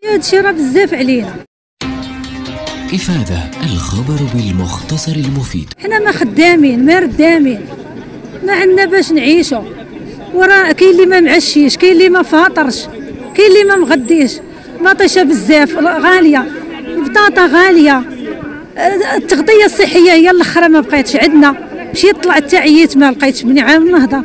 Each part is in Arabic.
هادشي راه بزاف علينا. إفادة الخبر بالمختصر المفيد. حنا ما خدامين ما ردامين، ما عندنا باش نعيشوا، وراه كاين اللي ما معشيش، كاين اللي ما فاطرش، كاين اللي ما مغديش، مطيشه بزاف غاليه، البطاطا غاليه، التغطيه الصحيه هي الاخرى ما بقيتش عندنا. مشيت طلعت تعييت ما لقيتش من عام النهضه،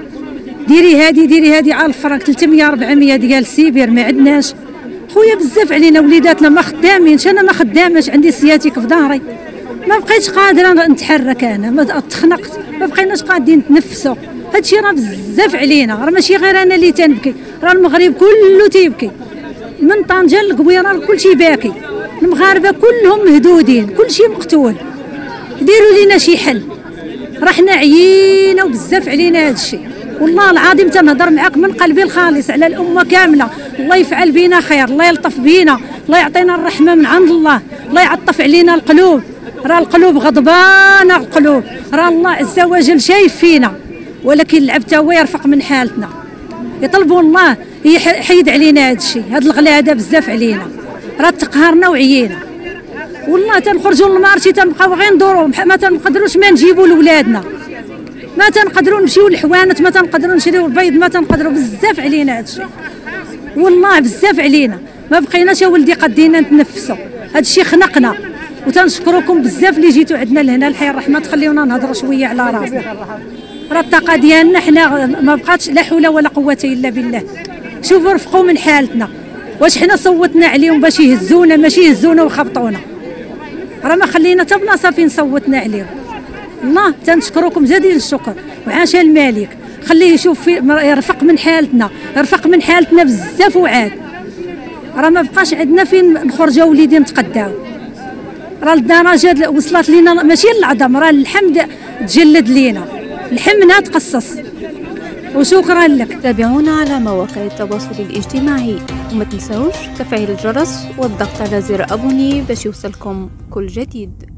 ديري هذه على الفرنك 300 400 ديال سيبير ما عندناش. خويا بزاف علينا وليداتنا ما خدامينش، انا ما خداماش، عندي سياتيك في ظهري، ما بقيتش قادره نتحرك، انا ما تخنقت، ما بقيناش قادين نتنفسوا. هادشي راه بزاف علينا، راه ماشي غير انا اللي تنبكي، راه المغرب كله تيبكي، من طنجه للقبيره كلشي باكي، المغاربه كلهم مهدودين، كلشي مقتول. ديروا لينا شي حل، راه حنا عيينا وبزاف علينا هادشي. والله العظيم تنهضر معاك من قلبي الخالص على الامه كامله، الله يفعل بينا خير، الله يلطف بينا، الله يعطينا الرحمه من عند الله، الله يعطف علينا القلوب، راه القلوب غضبانه، القلوب راه الله عز وجل شايف فينا، ولكن العبد هو يرفق من حالتنا. يطلبوا الله يحيد علينا هذا الشيء، هذا الغلا هذا بزاف علينا، راه تقهرنا وعيينا. والله تنخرجوا للمارشي تنبقاو غير ندوروا، ما تنقدروش ما نجيبوا لولادنا، ما تنقدروا نمشيو للحوانت، ما تنقدروا نشريو البيض، ما تنقدروا، بزاف علينا هذا الشيء، والله بزاف علينا، ما بقيناش يا ولدي قادين نتنفسوا. هذا الشيء خنقنا، وتنشكركم بزاف اللي جيتوا عندنا لهنا لحي الرحمه، تخليونا نهضروا شويه على راسنا. راه الطاقه ديالنا حنا ما بقاتش، لا حول ولا قوه الا بالله. شوفوا رفقوا من حالتنا، واش حنا صوتنا عليهم باش يهزونا؟ ماشي يهزونا ويخبطونا، راه ما خلينا حتى بلاصه فين صوتنا عليهم. الله تنشكركم جزيل الشكر، وعاش الملك، خليه يشوف يرفق من حالتنا، يرفق من حالتنا بزاف. وعاد راه ما بقاش عندنا فين نخرجوا وليدي نتقداو، راه لدرجه وصلت لينا ماشي العظم، راه اللحم تجلد لينا، لحمنا تقصص. وشكرا لك. تابعونا على مواقع التواصل الاجتماعي، وما تنسوش تفعيل الجرس والضغط على زر ابوني باش يوصلكم كل جديد.